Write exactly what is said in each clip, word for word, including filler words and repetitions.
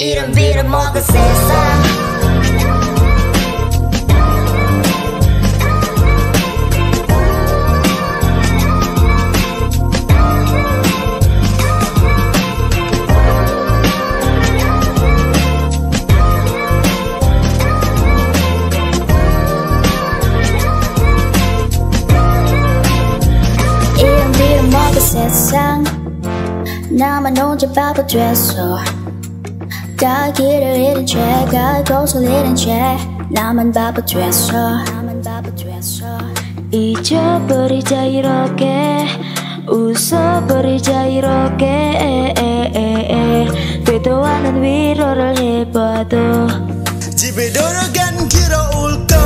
이름 빌어먹을 세상 이름 빌어먹을 세상 나만 혼자 바보 됐어 가기를 잃은 채 가고서 잃은 채 나만 바보 됐어 나만 바보 됐어 잊어버리자 이렇게 웃어버리자 이렇게 되도 않은 위로를 해봐도 집에 돌아간 길어 울고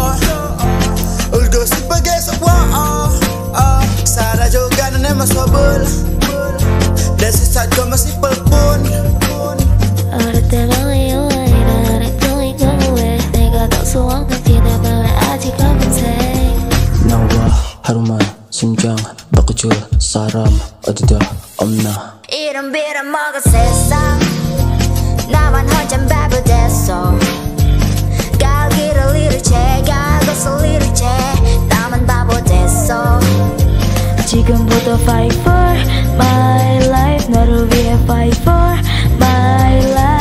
울고 싶어 계속 와 사라져가는 내 모습을 내 세상과 masih pelpun 어릴 때 멀리 오아이라 렉동이 거부해 내가 더 소원한 지나면 아직 검은색 나와 하루만 심장 바꿔줄 사람 어디도 없나 이름 빌어먹을 세상 나만 혼자 바보 됐어 가기를 잃은 채 가고서 잃은 채 나만 바보 됐어 지금부터 fight for my life 너를 위해 fight for my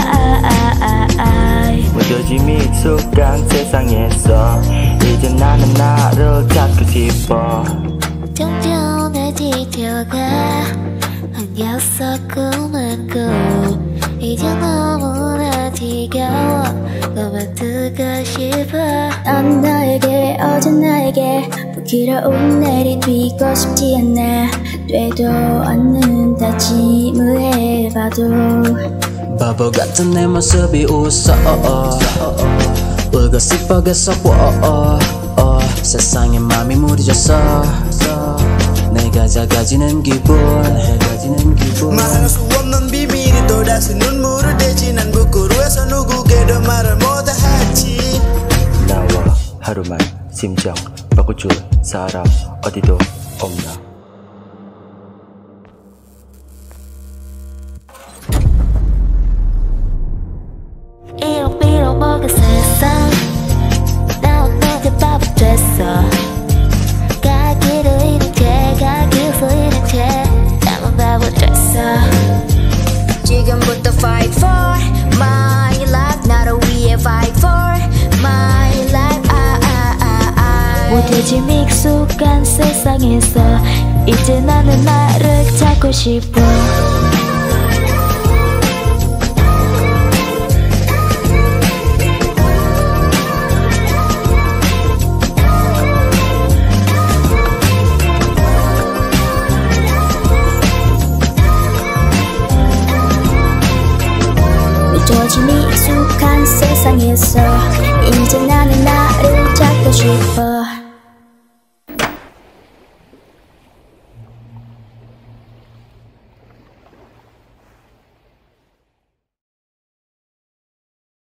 life 무뎌짐 익숙한 세상에서 이제 나는 나를 찾고 싶어 점점 날 지쳐가 한 약속 꿈은 꾸 이제 너무나 지겨워 그만두고 싶어 넌 너에게 어제 나에게 부끄러운 내리 뛰고 싶지 않아 되도 않는 다짐을 해봐도 바보 같은 내 모습이 웃어 울고 싶어 계속 워 세상에 맘이 무뎌졌어 내가 작아지는 기분 말할 수 없는 비밀이 또다시 눈물을 대지 난 부끄러워서 누구에게도 말을 못하지 나와 하루만 심장 바꿔줄 사람 어디도 없나 이름 빌어먹을 세상 나 혼자 바보 됐어 가기를 잃은 채 가기를 잃은 채 나만 바보 됐어 지금부터 fight for my life 나를 위해 fight for my life 아, 아, 아, 아. 무뎌짐 익숙한 세상에서 이제 나는 나를 찾고 싶어 무뎌짐이 익숙한 세상에서 이제 나는 나를 찾고 싶어